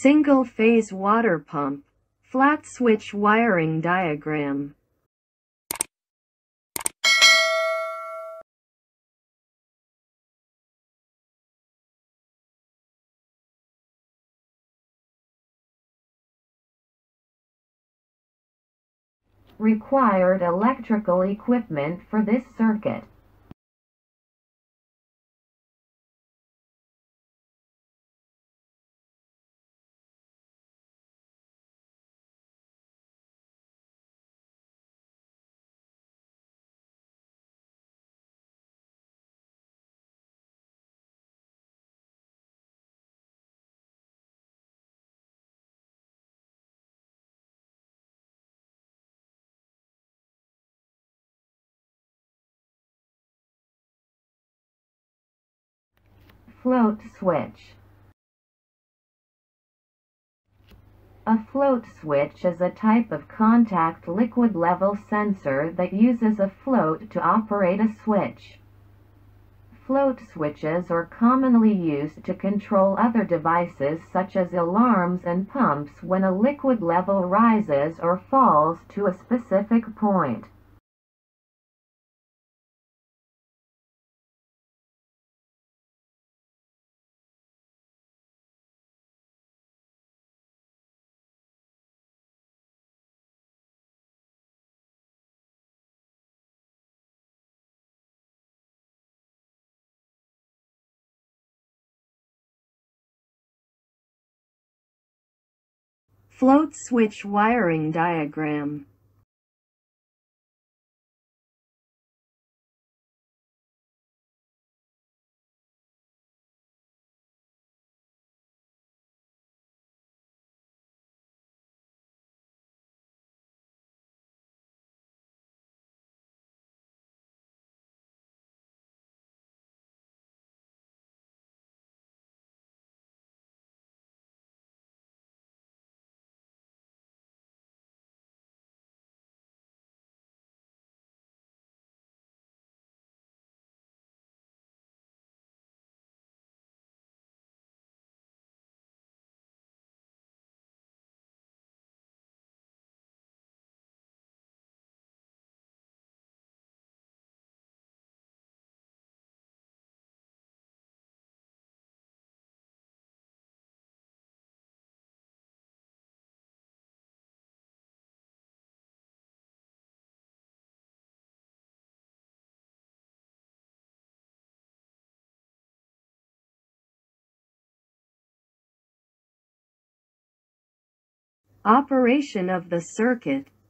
Single-phase water pump. Flat switch wiring diagram. Required electrical equipment for this circuit. Float switch. A float switch is a type of contact liquid level sensor that uses a float to operate a switch. Float switches are commonly used to control other devices such as alarms and pumps when a liquid level rises or falls to a specific point. Float switch wiring diagram. Operation of the circuit.